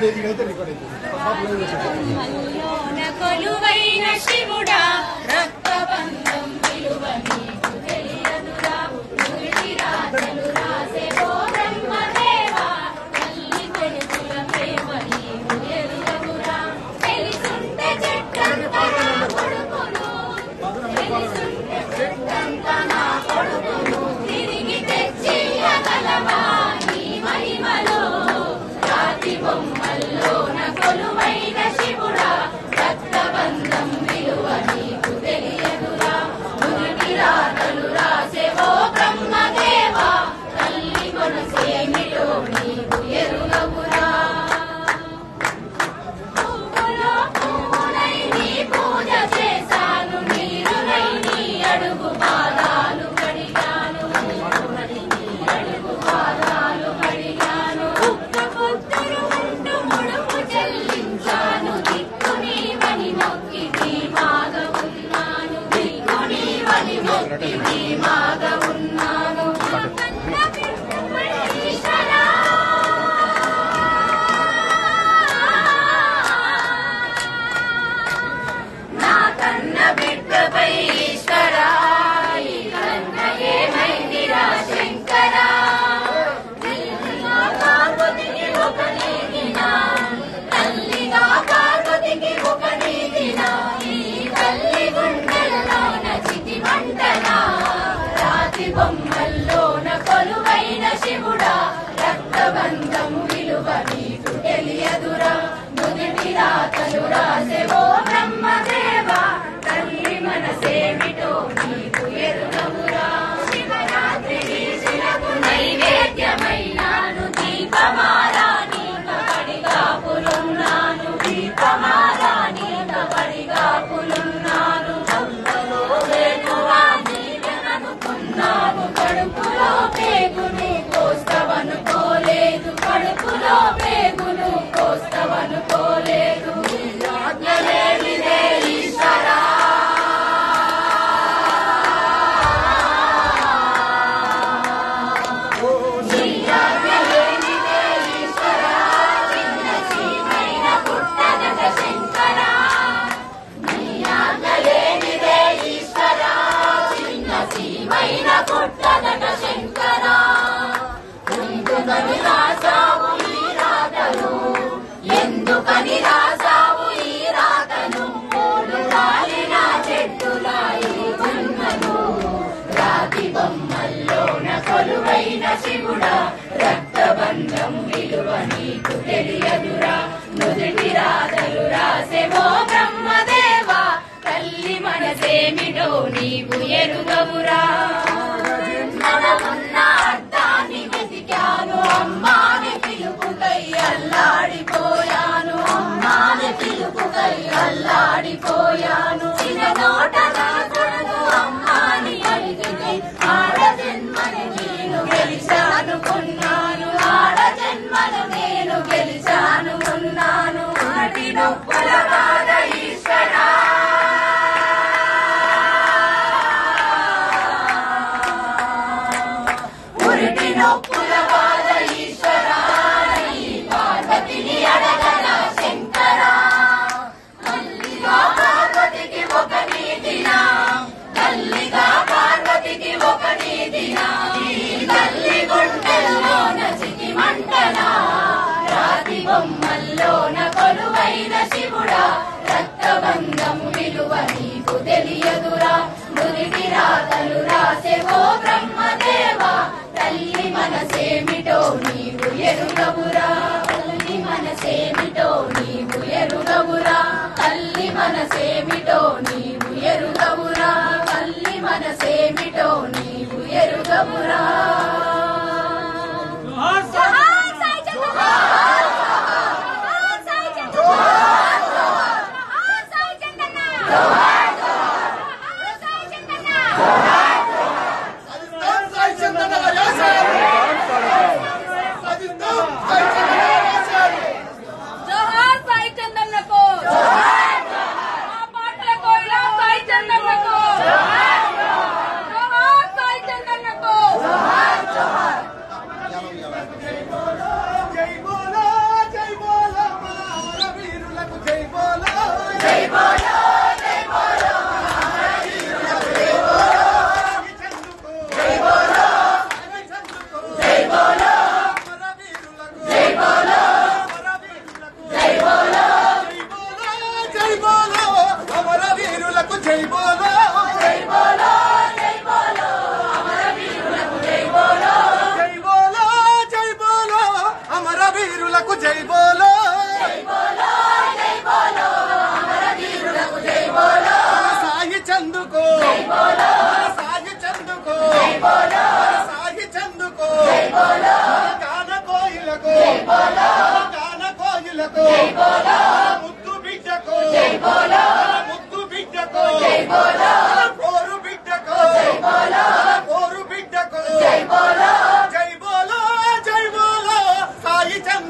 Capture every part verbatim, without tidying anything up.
కొలువైన శివుడా రక్తబంధం విలువ నీకు తెలియదురా నుడి రాతలు రాసే ఓ బ్రహ్మదేవా తల్లి కొడుకుల ప్రేమ నీకు ఎరుగవురా తెలిసుంటే చెట్టంతా నా కొడుకును తెలిసుంటే చెట్టంతా నా కొడుకును తిరిగి తెచ్చి అగలవా నీ మహిమలో రాతి బొమ్మల్లోన కొలువైన శివుడా రక్తబంధం విలువ నీకు తెలియదురా నుడి రాతలు రాసే ఓ బ్రహ్మదేవా తల్లి మనసేమిటో నీకు ఎరుగవురా పువ్వులో పువ్వునై నీ పూజ చేశాను నీరునై నీ అడుగు పాదాలు కడిగాను అడుగు పాదాలు కడిగాను ఒక్క పొద్దులు ఉంటూ ముడుపు చెల్లించాను దిక్కు నీవని మొక్కి ధీమాగ ఉన్నాను దిక్కు నీవని మొక్కి ధీమాగ ఉన్నాను ఈశ్వరా నా కన్న బిడ్డపై ఈశ్వరా ఈ కన్న ఏమైందిరా శంకరా తల్లిగా పార్వతికి ఒక నీదినా తల్లిగా పార్వతికి ఒక నీదినా ఈ తల్లి గుండెల్లోన చితి మంటనా రాతి బొమ్మల్లోన కొలువైన శివుడా రక్తబంధం విలువ నీకు తెలియదురా నుదిటి రాతలు రాసే ఓ బ్రహ్మదేవా తల్లి మనసేమిటో నీకు ఎరుగవురా శివరాత్రి శిలకు నైవేద్యమైనాను దీపమాలా నీక పడిగాపులున్నాను దీపమాలా నీక పడిగాపులున్నాను కళ్ళలో వేణువా నీవెననుకున్నావు కడుపులో పేగును కోస్తవనుకోలేదు కడుపులో పేగును కోస్తవనుకోలేదు ఆజ్ఞలేనిదే ఈశ్వరా నీ ఆజ్ఞలేనిదే ఈశ్వరా చిన్న చీమైన పుట్టదట శంకరా నీ ఆజ్ఞలేనిదే ఈశ్వరా చిన్న చీమైన పుట్టదట శంకరా ఎందుకని రాసావు ఈ రాతను ఎందుకని రాసావు ఈ రాతను మూడు రాలిన చెట్టులా ఈ జన్మను రాతి బొమ్మల్లోన కొలువైన శివుడా రక్తబంధం విలువ నీకు తెలియదురా నుదిటి రాతలు రాసే ఓ బ్రహ్మదేవా తల్లి మనసేమిటో నీవు ఎరుగవురా మనమున్న అర్థాన్ని వెతికాను అమ్మాని పిలుపుకై అల్లాడిపోయాను అమ్మాని పిలుపుకై అల్లాడిపోయాను చిన్న నోట రాకూడదు అమ్మాని అడిగితే ఆడ జన్మని నేను గెలిచానుకున్నాను ఆడ జన్మను నేను గెలిచానుకున్నాను అడి నొప్పుల బాధ ఈశ్వరా ఉరిటి నొప్పుల బాధ ఈశ్వరా ఈ పార్వతిని అడగల శంకరా తల్లిగా పార్వతికి ఒక నీదినా తల్లిగా పార్వతికి ఒక నీదినా ఈ తల్లి గుండెల్లోన చితి మంటనా రాతి బొమ్మల్లోన కొలువైన శివుడా రక్తబంధం విలువ నీకు తెలియదురా నుదిటి రాతలు రాసే ఓ బ్రహ్మదేవా తల్లి మనసేమిటో నీవు ఎరుగవురా తల్లి మనసేమిటో నీవు ఎరుగవురా తల్లి మనసేమిటో నీవు ఎరుగవురా తల్లి మనసేమిటో నీవు ఎరుగవురా జోహార్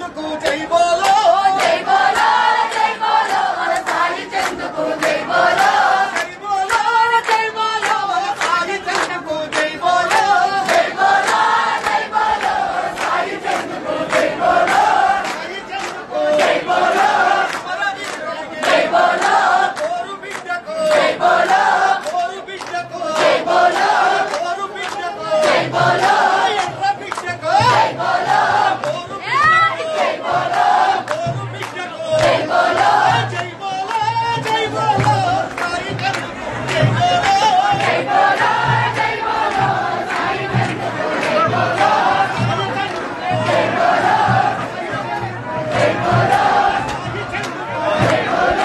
చందుకు జై బోలో జై బోలో జై బోలో మన సాయి చందుకు జై బోలో జై బోలో జై బోలో సాయి చందుకు జై బోలో జై బోలో జై బోలో సాయి చందుకు జై బోలో సాయి చందుకు జై బోలో అమరవీరుడికి జై బోలో కోరు బిడ్డకు జై బోలో కోరు బిడ్డకు జై బోలో కోరు బిడ్డకు జై బోలో ఎర్ర బిడ్డకు జై బోలో కోరు జై బోలో కోరు బిడ్డకు జై బోలో జై బోలో జై బోలో సాయి చందుకు జై బోలో జై బోలో జై బోలో సాయి చందుకు జై బోలో జై బోలో జై బోలో జై బోలో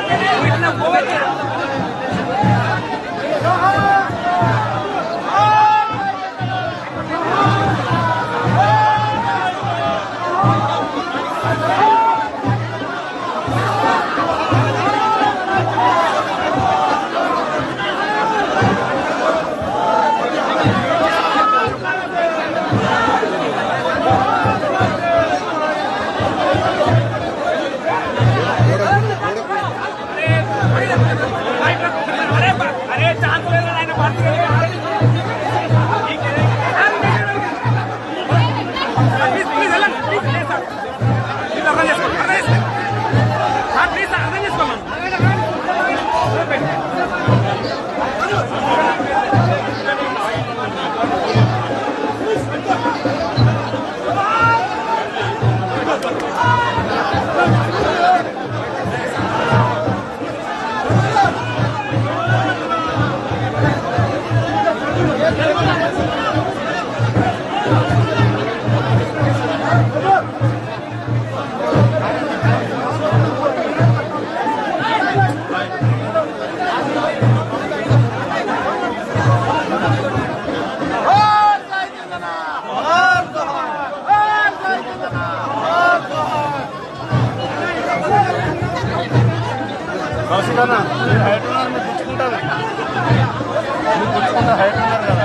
కౌశికన్నా మీరు హైట్ ఉన్నారు, మీరు పుచ్చుకుంటారు మీరు పుచ్చుకుంటారు హైట్ ఉన్నారు కదా.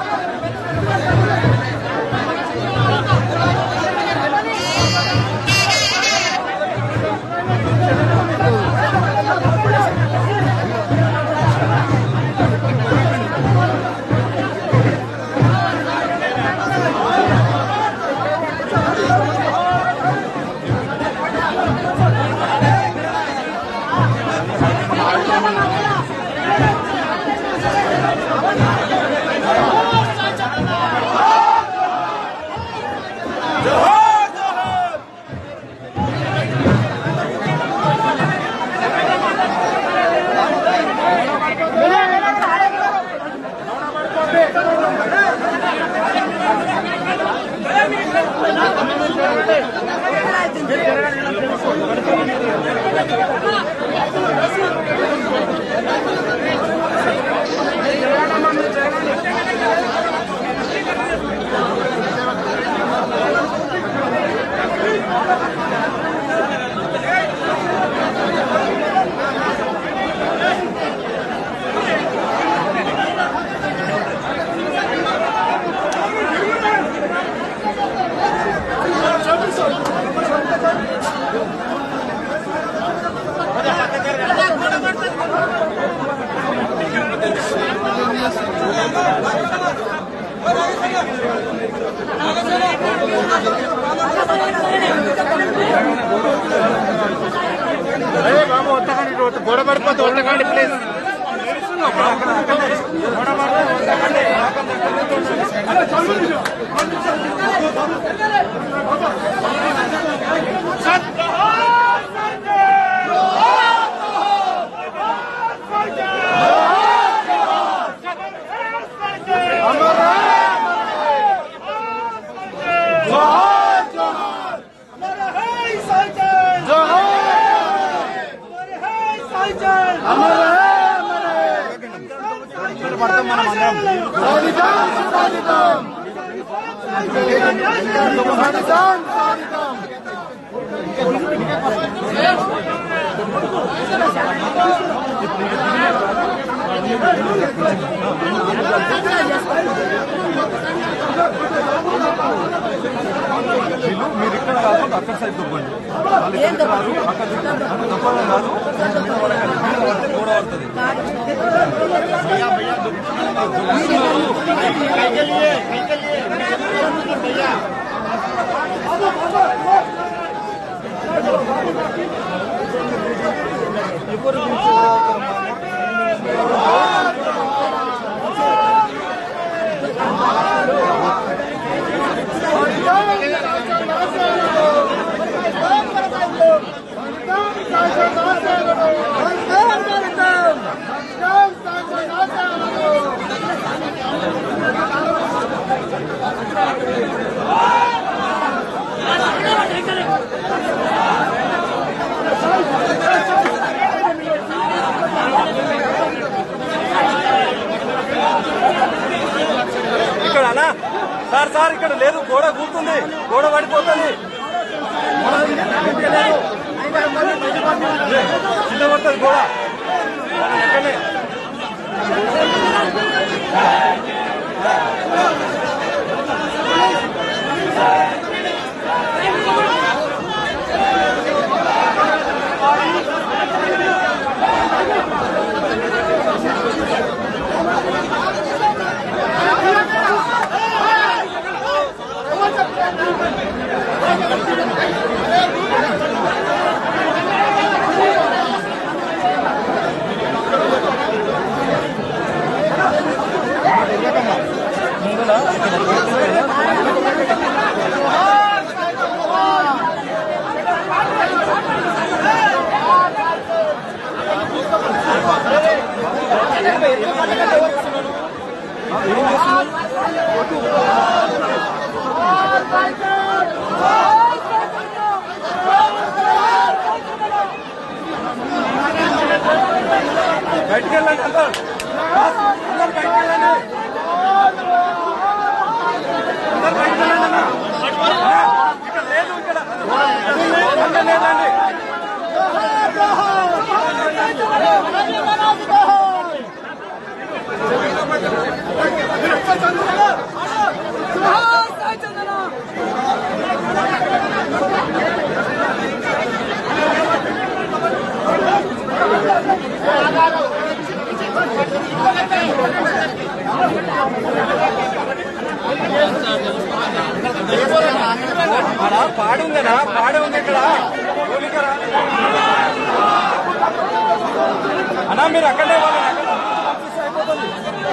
అరే బాబు వద్దకండి, గోడ పడిపోతే వద్దకండి ప్లీజ్. గోడ పడతాం మనం మీరు ఇక్కడ కాకుండా అక్కడ సైడ్ తప్పండి, అక్కడ తప్పడం కాదు కూడా పడుతుంది. Hey! సార్ సార్ ఇక్కడ లేదు, గోడ కూర్చుంది, గోడ పడిపోతుంది, కింద పడుతుంది గోడ ఎక్కడనే. బయటికి వెళ్ళండి, అందరు అందరు బయటికి వెళ్ళండి, అందరు బయటికి వెళ్ళండి అన్న. ఇక్కడ లేదు, ఇక్కడ అందరు లేదండి. పాడు ఉందనా, పాడే ఉంది ఇక్కడ అన్నా, మీరు అక్కడే వాళ్ళని అయిపోతుంది.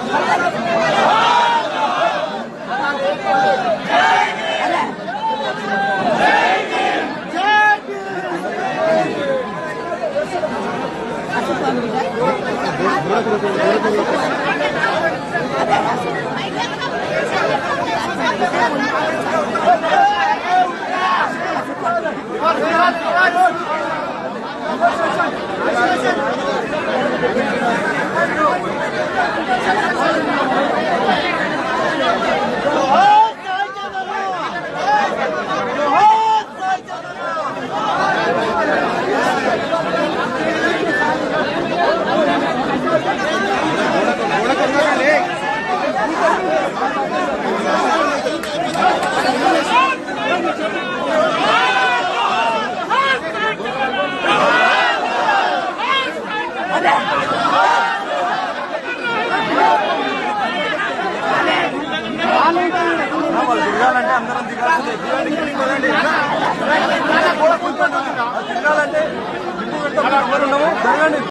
వాళ్ళు దిగాలంటే అందరం దిగాల్సిందే. దిగండి, కిందికి పదండి. దిగాలంటే దిగు పెడతాం, ఎవరు ఉండము, జరగండి.